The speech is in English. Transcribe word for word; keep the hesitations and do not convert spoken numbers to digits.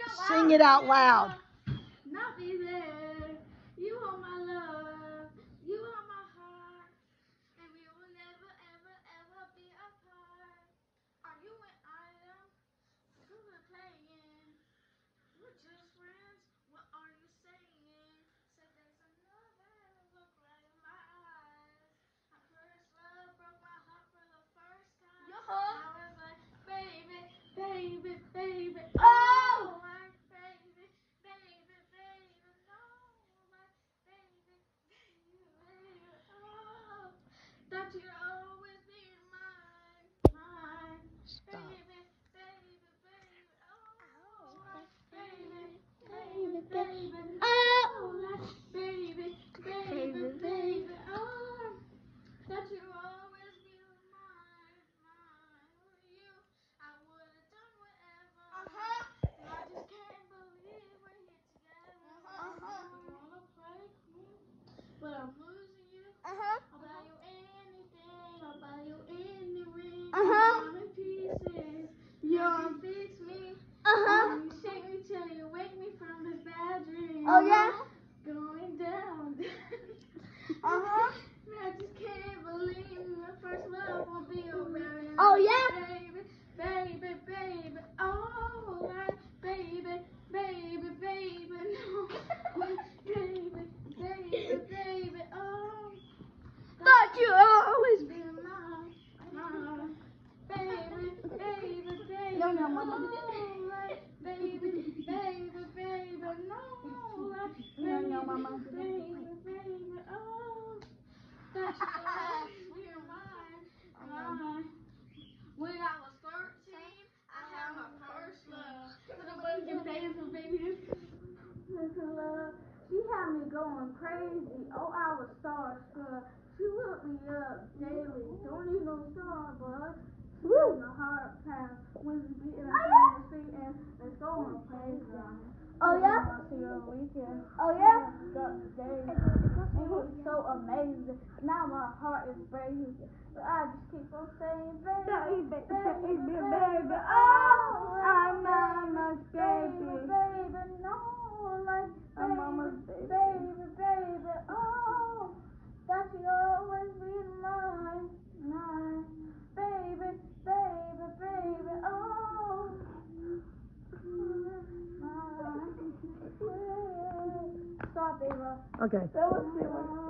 Sing it out loud. Not be there. You are my love. You are my heart. And we will never, ever, ever be apart. Are you and I am? Who we're playing? We're just friends. What are you saying? Said there's another look right in my eyes. My first love broke my heart for the first time. Yo. I was like, baby, baby, baby. Oh, like baby, baby, baby. No, like baby, baby, baby. Oh, thought you'd always be mine, mine. Stop. Baby, baby, baby. Oh, like baby, baby, baby. Oh, like baby, baby, baby. Oh, thought you'd always be mine, mine. For you, I would have done whatever. Uh-huh. I just can't believe we're here together. Uh-huh. You wanna play cool, but I'm losing you. Uh-huh. I'll buy you anything. I'll buy you any ring. Uh-huh. I'm in pieces. You can fix me. Uh-huh. You shake me till you wake me from this bad dream. Oh, yeah? Going down. Uh-huh. I just can't believe my first love will be a very Oh, yeah? baby, baby, baby. Oh, like baby, baby, baby. No, baby, baby, baby. Oh, Thought you always be mine, mine. Baby, baby, baby. No, no, Mama. Oh, like baby, baby, baby. No, like No, baby, no, Mama. baby, baby. Oh, that you always be mine, mine. When I was thirteen, I had my first love. Nobody can say this, baby. This love, she had me going crazy. Oh, I was starstruck. She hooked me up daily. Don't need no Starbucks. Woo! My heart pound when she beating us in the street and let's go on a playground. Oh, yeah? I'll see you on the weekend. Oh, yeah? Got the day. It was so amazing. Now my heart is breaking. But I just keep on saying, baby, baby, baby, baby. Oh, I'm mama's baby. Baby, no, like I'm mama's baby. Baby, baby, oh, that you always be mine, mine. Baby, baby, baby, oh. Stop, Ava. Okay. That was too much.